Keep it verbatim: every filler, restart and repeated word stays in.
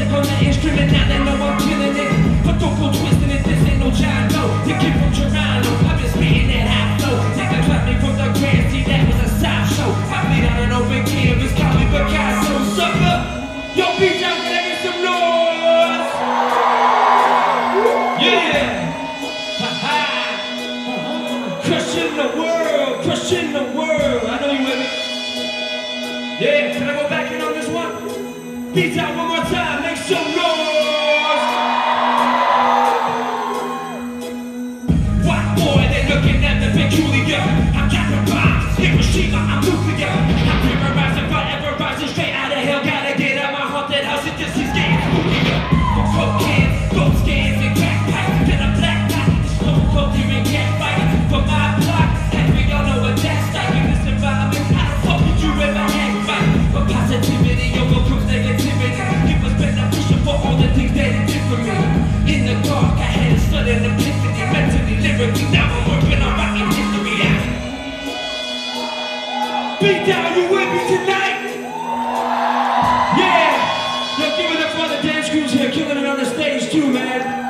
sick on the instrument, now they know I'm killing it. But don't go twisting it, this ain't no John Doe. The kid from Toronto, I've been spitting that half flow. Take a clap me from the Grand, see that was a side show. I bleed on an open canvas, call me Picasso, sucker. Yo, beat down, can I get some noise? Yeah! Ha-ha! Crushing the world, crushing the world. I know you with me. Yeah, can I go back in on this one? Beat down one more time, make some noise! White boy, they looking at the peculiar. I'm Captain Bombs, Hiroshima, I'm nuclear. I'm terrorizing, forever rising straight out of hell. Gotta get out my haunted house, it just keeps getting spookier. From coke cans, gold scans, and crack pipes. Been a black night, stone cold here and cat fighting. For my block, and we all know what that's like. In this environment, how the fuck did you ever act right? For positivity, overcomes negativity. It was beneficial for all the things that it did for me. In the dark, I had a sudden epiphany. Mentally, lyrically, now I'm working on writing history out. Beat down, you with me tonight? Yeah! Yo, give it up for the dance crews here, killing it on the stage too, man.